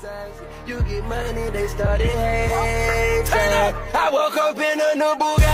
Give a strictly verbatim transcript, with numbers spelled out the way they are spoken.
You get money, they started hating. I woke up in a new Bugatti.